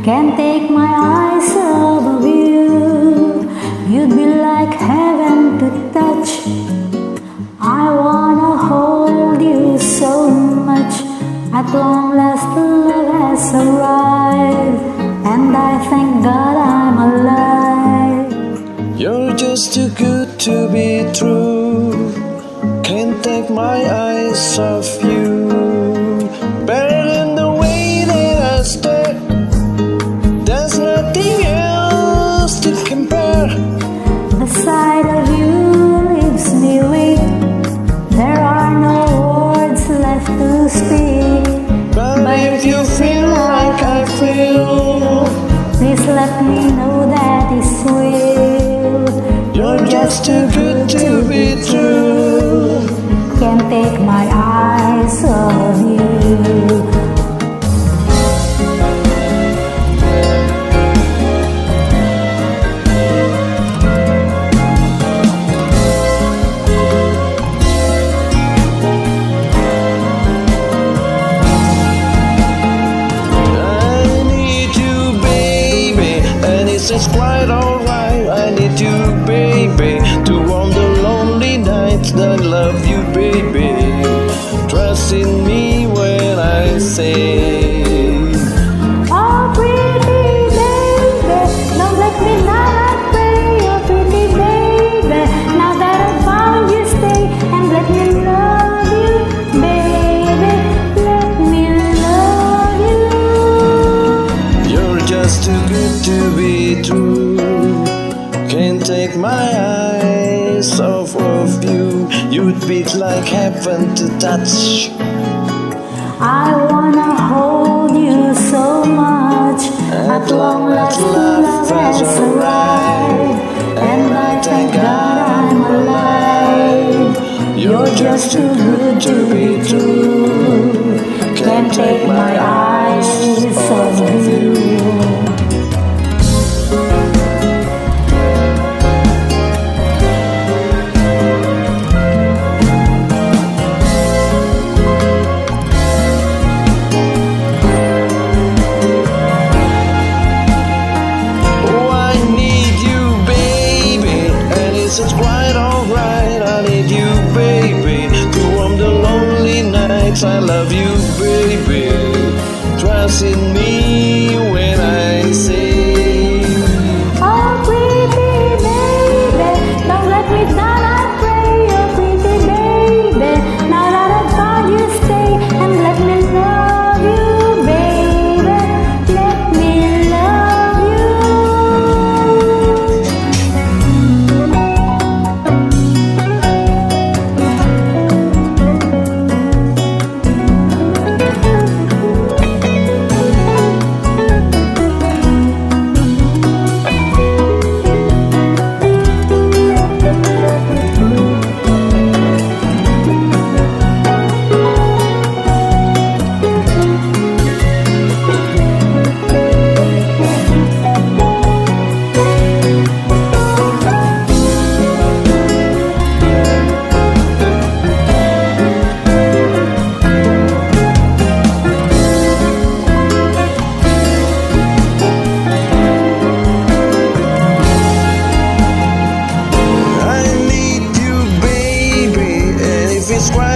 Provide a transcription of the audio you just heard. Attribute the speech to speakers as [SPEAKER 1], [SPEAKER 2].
[SPEAKER 1] Can't take my eyes off of you. You'd be like heaven to touch. I wanna hold you so much. At long last love has arrived, and I thank God I'm alive.
[SPEAKER 2] You're just too good to be true. Can't take my eyes off you. Better than the way that I stare. There's nothing else to compare.
[SPEAKER 1] The sight of you leaves me weak. There are no words left to speak.
[SPEAKER 2] But if you feel like I feel,
[SPEAKER 1] please let me know that it's real.
[SPEAKER 2] you're just too good to be true.
[SPEAKER 1] Can't take my eyes off you.
[SPEAKER 2] It's quite alright. I need you, baby, to warm the lonely nights. I love you, baby. Trust in me when I say,
[SPEAKER 1] oh, pretty baby, don't let me not pray. Oh, pretty baby, now that I found you, stay and let me love you, baby. Let me love you.
[SPEAKER 2] you're just too good to be true. Can't take my eyes off of you. You'd be like heaven to touch.
[SPEAKER 1] I wanna hold you so much. At long last love has arrived, and I thank God I'm alive. You're just too good to be true. Can't take my eyes off of you.
[SPEAKER 2] It's quite alright. I need you, baby, to warm the lonely nights. I love you, baby. Trust in me when I say,
[SPEAKER 1] oh, pretty baby, don't let me down, I pray. Oh, pretty baby, now that I found you, stay and let me love you, baby. Let me love you.
[SPEAKER 2] it's quite